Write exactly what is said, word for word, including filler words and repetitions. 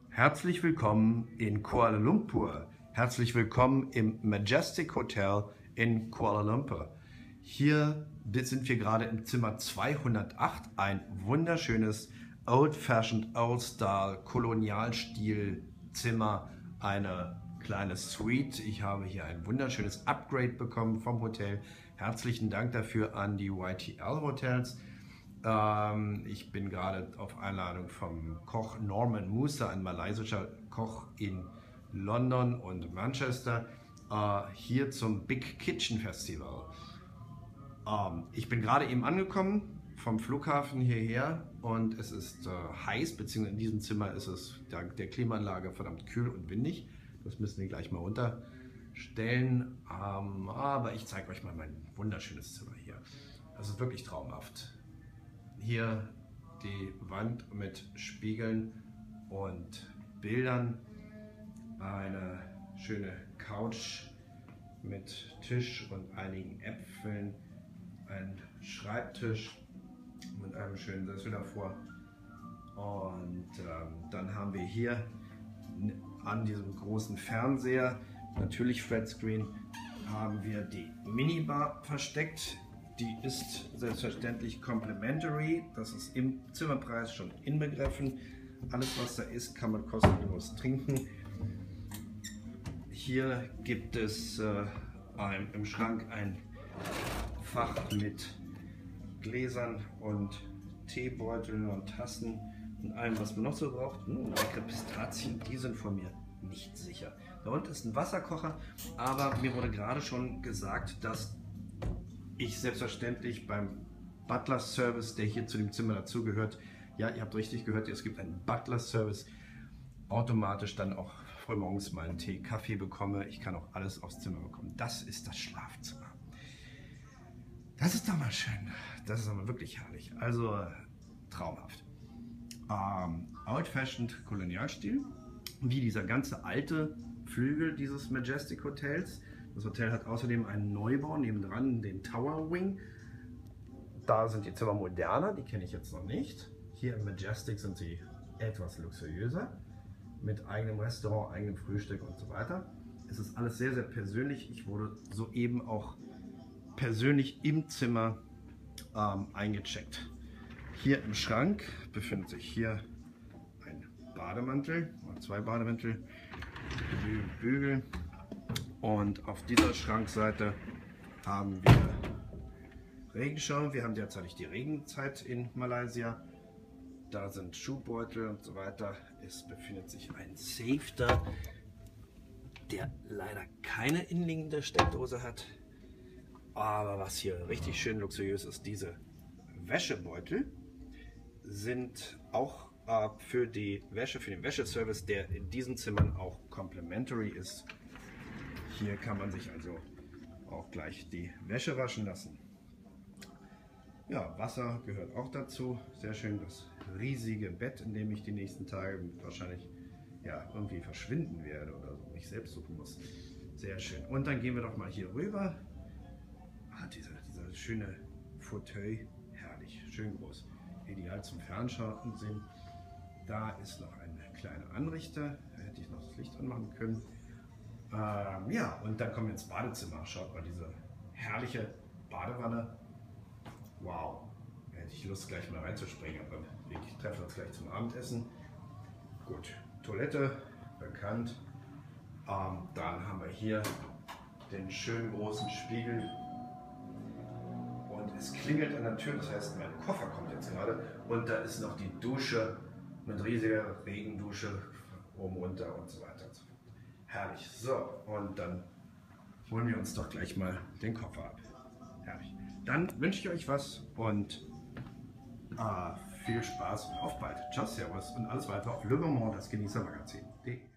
Herzlich willkommen in Kuala Lumpur. Herzlich willkommen im Majestic Hotel in Kuala Lumpur. Hier sind wir gerade im Zimmer zweihundertacht, ein wunderschönes Old-Fashioned, Old-Style, Kolonialstil-Zimmer, eine kleine Suite. Ich habe hier ein wunderschönes Upgrade bekommen vom Hotel. Herzlichen Dank dafür an die Y T L Hotels. Ähm, ich bin gerade auf Einladung vom Koch Norman Musa, ein malaysischer Koch in London und Manchester, äh, hier zum Big Kitchen Festival. Ähm, ich bin gerade eben angekommen vom Flughafen hierher und es ist äh, heiß, beziehungsweise in diesem Zimmer ist es dank der Klimaanlage verdammt kühl und windig. Das müssen wir gleich mal runterstellen. Ähm, aber ich zeige euch mal mein wunderschönes Zimmer hier. Das ist wirklich traumhaft. Hier die Wand mit Spiegeln und Bildern. Eine schöne Couch mit Tisch und einigen Äpfeln. Ein Schreibtisch mit einem schönen Sessel davor. Und ähm, dann haben wir hier an diesem großen Fernseher, natürlich Flatscreen, haben wir die Minibar versteckt. Die ist selbstverständlich complimentary, das ist im Zimmerpreis schon inbegriffen. Alles, was da ist, kann man kostenlos trinken. Hier gibt es äh, ein, im Schrank ein Fach mit Gläsern und Teebeuteln und Tassen und allem, was man noch so braucht. Hm, leckere Pistazien, die sind von mir nicht sicher. Da unten ist ein Wasserkocher, aber mir wurde gerade schon gesagt, dass ich selbstverständlich beim Butler-Service, der hier zu dem Zimmer dazugehört, ja, ihr habt richtig gehört, es gibt einen Butler-Service, automatisch dann auch frühmorgens mal einen Tee, Kaffee bekomme. Ich kann auch alles aufs Zimmer bekommen. Das ist das Schlafzimmer. Das ist doch mal schön. Das ist aber wirklich herrlich. Also traumhaft. Ähm, Old-Fashioned Kolonialstil, wie dieser ganze alte Flügel dieses Majestic Hotels. Das Hotel hat außerdem einen Neubau nebendran, den Tower Wing. Da sind die Zimmer moderner, die kenne ich jetzt noch nicht. Hier im Majestic sind sie etwas luxuriöser, mit eigenem Restaurant, eigenem Frühstück und so weiter. Es ist alles sehr, sehr persönlich. Ich wurde soeben auch persönlich im Zimmer ähm, eingecheckt. Hier im Schrank befindet sich hier ein Bademantel, oder zwei Bademäntel, Bügel. Und auf dieser Schrankseite haben wir Regenschirm. Wir haben derzeit die Regenzeit in Malaysia. Da sind Schuhbeutel und so weiter. Es befindet sich ein Safe da, der leider keine innenliegende Steckdose hat. Aber was hier richtig schön luxuriös ist, diese Wäschebeutel sind auch äh, für die Wäsche, für den Wäscheservice, der in diesen Zimmern auch complimentary ist. Hier kann man sich also auch gleich die Wäsche waschen lassen. Ja, Wasser gehört auch dazu. Sehr schön, das riesige Bett, in dem ich die nächsten Tage wahrscheinlich ja, irgendwie verschwinden werde oder so, mich selbst suchen muss. Sehr schön. Und dann gehen wir doch mal hier rüber. Ah, dieser, dieser schöne Fauteuil, herrlich, schön groß. Ideal zum Fernschauen sehen. Da ist noch ein kleiner Anrichter. Da hätte ich noch das Licht anmachen können. Ähm, ja, und dann kommen wir ins Badezimmer. Schaut mal diese herrliche Badewanne. Wow, da hätte ich Lust gleich mal reinzuspringen, aber wir treffen uns gleich zum Abendessen. Gut, Toilette, bekannt. Ähm, dann haben wir hier den schönen großen Spiegel. Und es klingelt an der Tür, das heißt, mein Koffer kommt jetzt gerade. Und da ist noch die Dusche mit riesiger Regendusche oben runter und so weiter und so fort. Herrlich. So, und dann holen wir uns doch gleich mal den Koffer ab. Herrlich. Dann wünsche ich euch was und ah, viel Spaß und auf bald. Ciao, Servus und alles weitere auf Le Moment, das Genießer Magazin punkt de.